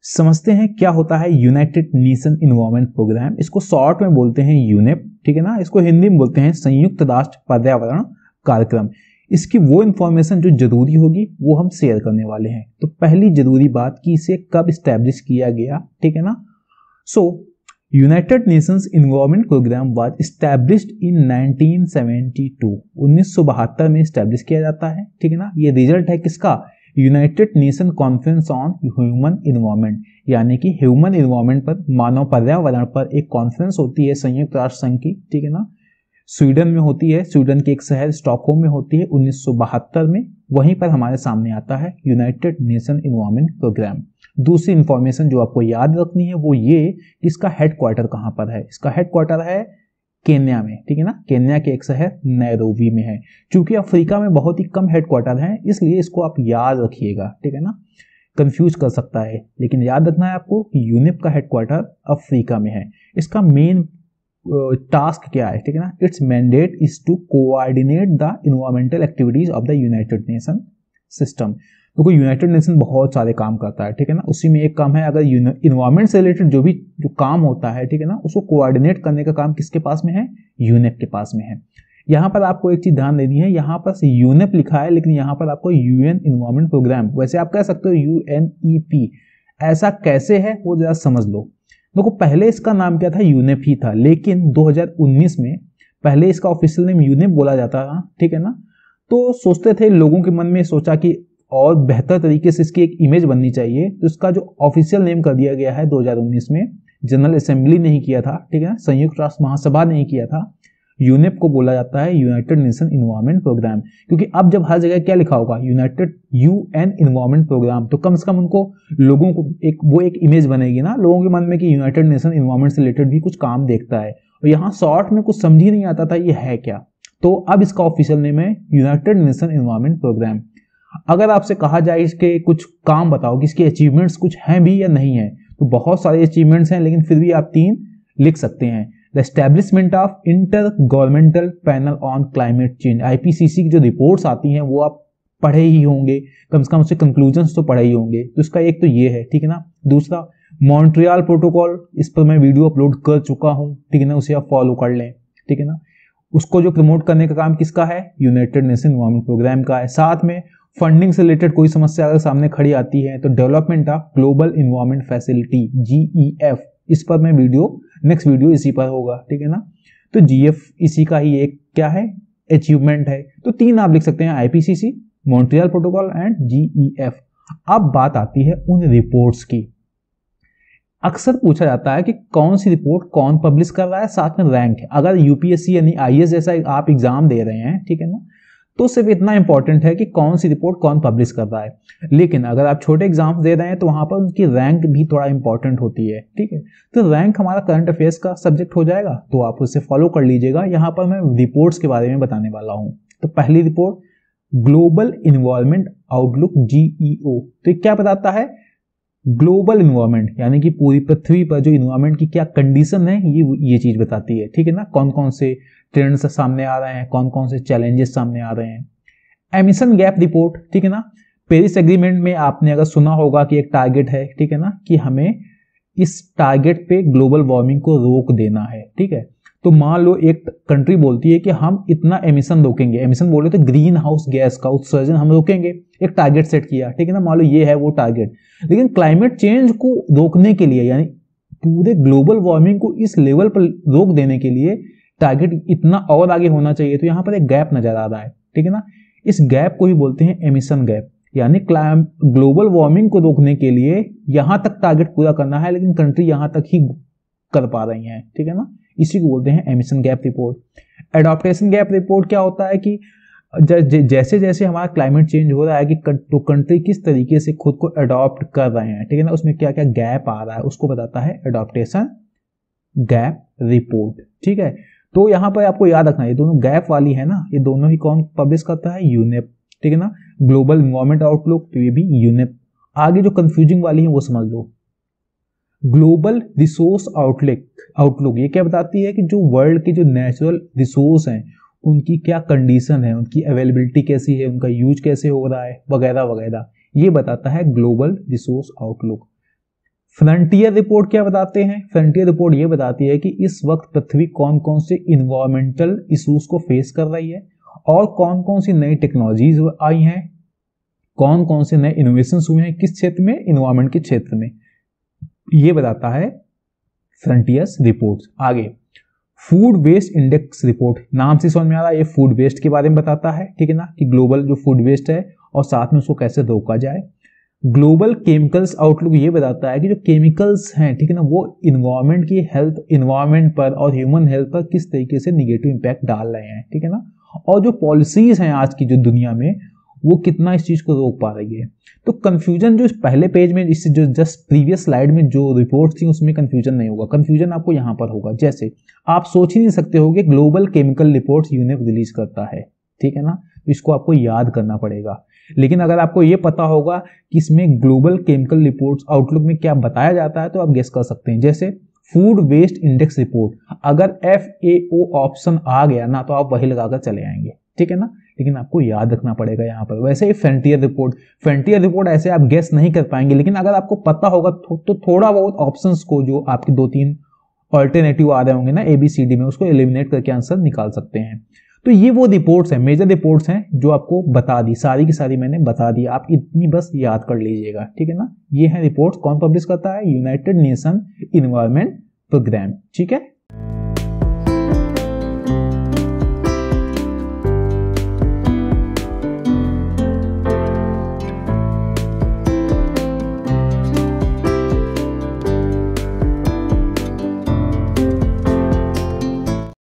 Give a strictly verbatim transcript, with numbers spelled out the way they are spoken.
समझते हैं क्या होता है यूनाइटेड नेशन इन्वायरमेंट प्रोग्राम। इसको शॉर्ट में बोलते हैं यूनेप, ठीक है ना। इसको हिंदी में बोलते हैं संयुक्त राष्ट्र पर्यावरण कार्यक्रम। इसकी वो इन्फॉर्मेशन जो जरूरी होगी वो हम शेयर करने वाले हैं। तो पहली जरूरी बात कि इसे कब स्टैब्लिश किया गया, ठीक है ना। So United Nations environment programme was established in nineteen seventy two, उन्नीस सौ बहत्तर में एस्टैब्लिश किया जाता है, ठीक है ना। ये रिजल्ट है किसका? United Nation conference on human environment, यानी कि ह्यूमन इन्वायरमेंट पर, मानव पर्यावरण पर एक कॉन्फ्रेंस होती है संयुक्त राष्ट्र संघ की, ठीक है ना। स्वीडन में होती है, स्वीडन के एक शहर स्टॉकहोम में होती है उन्नीस सौ बहत्तर में। वहीं पर हमारे सामने आता है यूनाइटेड नेशन इन्वायरमेंट प्रोग्राम। दूसरी इंफॉर्मेशन जो आपको याद रखनी है वो ये कि इसका हेडक्वार्टर कहां पर है। इसका हेडक्वार्टर है केन्या में, ठीक है ना। केन्या के एक शहर नैरोबी में है। चूंकि अफ्रीका में बहुत ही कम हेडक्वार्टर है इसलिए इसको आप याद रखिएगा, ठीक है ना। कंफ्यूज कर सकता है, लेकिन याद रखना है आपको कि यूनेप का हेडक्वार्टर अफ्रीका में है। इसका मेन टास्क क्या है, ठीक है ना। Its mandate is to coordinate the environmental activities of the united nation system. तो कोई यूनाइटेड नेशन बहुत सारे काम करता है, ठीक है ना। उसी में एक काम है, अगर इन्वायरमेंट से रिलेटेड जो भी जो काम होता है, ठीक है ना, उसको कोऑर्डिनेट करने का काम किसके पास में है? यूनेप के पास में है। यहाँ पर आपको एक चीज ध्यान देनी है, यहाँ पर यूनेप लिखा है लेकिन यहाँ पर आपको यूएन इन्वायरमेंट प्रोग्राम, वैसे आप कह सकते हो यूएनईपी। ऐसा कैसे है वो जरा समझ लो। देखो पहले इसका नाम क्या था? यूनेप ही था, लेकिन दो हज़ार उन्नीस में पहले इसका ऑफिशियल नेम यूनेप बोला जाता था, ठीक है ना। तो सोचते थे, लोगों के मन में सोचा कि और बेहतर तरीके से इसकी एक इमेज बननी चाहिए, तो इसका जो ऑफिशियल नेम कर दिया गया है दो हज़ार उन्नीस में, जनरल असेंबली नहीं किया था, ठीक है ना, संयुक्त राष्ट्र महासभा नहीं किया था, यूनेप को बोला जाता है यूनाइटेड नेशन इन्वायरमेंट प्रोग्राम। क्योंकि अब जब हर जगह क्या लिखा होगा? यूनाइटेड यूएन इन्वायरमेंट प्रोग्राम, तो कम से कम उनको लोगों को एक वो एक इमेज बनेगी ना लोगों के मन में कि यूनाइटेड नेशन इन्वायरमेंट से रिलेटेड भी कुछ काम देखता है। और यहाँ शॉर्ट में कुछ समझ ही नहीं आता था ये है क्या। तो अब इसका ऑफिशियल नेम है यूनाइटेड नेशन इन्वायरमेंट प्रोग्राम। अगर आपसे कहा जाए इसके कुछ काम बताओ कि इसके अचीवमेंट्स कुछ हैं भी या नहीं है, तो बहुत सारे अचीवमेंट्स हैं, लेकिन फिर भी आप तीन लिख सकते हैं। The establishment of intergovernmental panel on climate change, IPCC की जो रिपोर्ट्स आती हैं वो आप पढ़े ही होंगे, कम से कम उसके कंक्लूजन्स तो पढ़े ही होंगे। तो इसका एक तो ये है, ठीक है ना। दूसरा मॉन्ट्रियल प्रोटोकॉल, इस पर मैं वीडियो अपलोड कर चुका हूँ, ठीक है ना, उसे आप फॉलो कर लें, ठीक है ना। उसको जो प्रमोट करने का काम किसका है? यूनाइटेड नेशन इन्वायरमेंट प्रोग्राम का है। साथ में फंडिंग से रिलेटेड कोई समस्या अगर सामने खड़ी आती है तो development of global environment facility GEF, इस पर मैं वीडियो नेक्स्ट वीडियो इसी पर होगा, ठीक है ना। तो जीएफ इसी का ही एक क्या है? अचीवमेंट है। तो तीन आप लिख सकते हैं, IPCC, Montreal protocol and GEF. अब बात आती है उन रिपोर्ट्स की। अक्सर पूछा जाता है कि कौन सी रिपोर्ट कौन पब्लिश कर रहा है, साथ में रैंक है। अगर यूपीएससी यानी आईएएस जैसा आप एग्जाम दे रहे हैं, ठीक है ना, तो सिर्फ इतना इंपॉर्टेंट है कि कौन सी रिपोर्ट कौन पब्लिश कर रहा है। लेकिन अगर आप छोटे एग्जाम्स दे रहे हैं तो वहां पर उनकी रैंक भी थोड़ा इंपॉर्टेंट होती है, ठीक है। तो रैंक हमारा करंट अफेयर्स का सब्जेक्ट हो जाएगा, तो आप उसे फॉलो कर लीजिएगा। यहाँ पर मैं रिपोर्ट्स के बारे में बताने वाला हूँ। तो पहली report global environment outlook GEO. तो ये क्या बताता है? ग्लोबल इन्वायरमेंट यानी कि पूरी पृथ्वी पर जो इन्वायरमेंट की क्या कंडीशन है ये ये चीज बताती है, ठीक है ना। कौन कौन से ट्रेंड्स सामने आ रहे हैं, कौन कौन से चैलेंजेस सामने आ रहे हैं। एमिशन गैप रिपोर्ट, ठीक है ना। पेरिस एग्रीमेंट में आपने अगर सुना होगा कि एक टारगेट है, ठीक है ना, कि हमें इस टारगेट पे ग्लोबल वार्मिंग को रोक देना है, ठीक है। तो मान लो एक कंट्री बोलती है कि हम इतना एमिशन रोकेंगे, एमिशन बोले तो ग्रीन हाउस गैस का उत्सर्जन हम रोकेंगे, एक टारगेट सेट किया, ठीक है ना। मान लो ये है वो टारगेट। लेकिन क्लाइमेट चेंज को रोकने के लिए यानी पूरे ग्लोबल वार्मिंग को इस लेवल पर रोक देने के लिए टारगेट इतना और आगे होना चाहिए। तो यहाँ पर एक गैप नजर आ रहा है, ठीक है ना। इस गैप को ही बोलते हैं एमिशन गैप, यानी ग्लोबल वार्मिंग को रोकने के लिए यहां तक टारगेट पूरा करना है लेकिन कंट्री यहां तक ही कर पा रही है, ठीक है ना। इसी को बोलते हैं emission gap report. Adaptation gap report क्या होता है कि जैसे जैसे हमारा क्लाइमेट चेंज हो रहा है कि तो कंट्री किस तरीके से खुद को अडॉप्ट कर रहे हैं, ठीक है ना, उसमें क्या क्या गैप आ रहा है उसको बताता है एडॉप्टेशन गैप रिपोर्ट, ठीक है। तो यहाँ पर आपको याद रखना ये दोनों गैप वाली है ना, ये दोनों ही कौन पब्लिश करता है? यूनेप, ठीक है ना। ग्लोबल इन्वायरमेंट आउटलुक तो ये भी यूनेप। आगे जो कंफ्यूजिंग वाली है वो समझ लो। ग्लोबल रिसोर्स आउटलुक आउटलुक ये क्या बताती है कि जो वर्ल्ड के जो नेचुरल रिसोर्स हैं उनकी क्या कंडीशन है, उनकी अवेलेबिलिटी कैसी है, उनका यूज कैसे हो रहा है, वगैरह वगैरह, ये बताता है global resource outlook. Frontier report क्या बताते हैं? फ्रंटियर रिपोर्ट ये बताती है कि इस वक्त पृथ्वी कौन कौन से इन्वायरमेंटल इश्यूज को फेस कर रही है और कौन कौन सी नई टेक्नोलॉजीज आई हैं, कौन कौन से नए इनोवेशंस हुए हैं किस क्षेत्र में, इन्वायरमेंट के क्षेत्र में, ये बताता है फ्रंटियर्स रिपोर्ट। आगे फूड वेस्ट इंडेक्स रिपोर्ट, नाम से समझ में आ रहा है ये फूड वेस्ट के बारे में बताता है, ठीक है ना, कि ग्लोबल जो फूड वेस्ट है और साथ में उसको कैसे रोका जाए। ग्लोबल केमिकल्स आउटलुक ये बताता है कि जो केमिकल्स हैं, ठीक है ना, वो इन्वायरमेंट की हेल्थ, इन्वायरमेंट पर और ह्यूमन हेल्थ पर किस तरीके से निगेटिव इंपैक्ट डाल रहे हैं, ठीक है ना, और जो पॉलिसीज हैं आज की जो दुनिया में वो कितना इस चीज को रोक पा रही है। तो कंफ्यूजन जो इस पहले पेज में, इससे जो जस्ट प्रीवियस स्लाइड में जो रिपोर्ट थी उसमें कंफ्यूजन नहीं होगा, कंफ्यूजन आपको यहाँ पर होगा। जैसे आप सोच ही नहीं सकते हो कि global chemical reports UNEP release करता है, ठीक है ना, तो इसको आपको याद करना पड़ेगा। लेकिन अगर आपको ये पता होगा कि इसमें ग्लोबल केमिकल रिपोर्ट्स आउटलुक में क्या बताया जाता है तो आप गेस कर सकते हैं। जैसे फूड वेस्ट इंडेक्स रिपोर्ट, अगर एफ ए ओ ऑप्शन आ गया ना तो आप वही लगाकर चले आएंगे, ठीक है ना, लेकिन आपको याद रखना पड़ेगा यहाँ पर। वैसे ही फ्रंटियर रिपोर्ट, फ्रंटियर रिपोर्ट ऐसे आप गेस नहीं कर पाएंगे, लेकिन अगर आपको पता होगा तो, तो थोड़ा बहुत ऑप्शंस को जो आपके दो तीन ऑल्टरनेटिव आ रहे होंगे ना ए बी सी डी में, उसको एलिमिनेट करके आंसर निकाल सकते हैं। तो ये वो रिपोर्ट्स हैं, मेजर रिपोर्ट्स हैं जो आपको बता दी, सारी की सारी मैंने बता दी, आप इतनी बस याद कर लीजिएगा, ठीक है ना। ये है रिपोर्ट्स, कौन पब्लिश करता है? यूनाइटेड नेशन इन्वायरमेंट प्रोग्राम, ठीक है।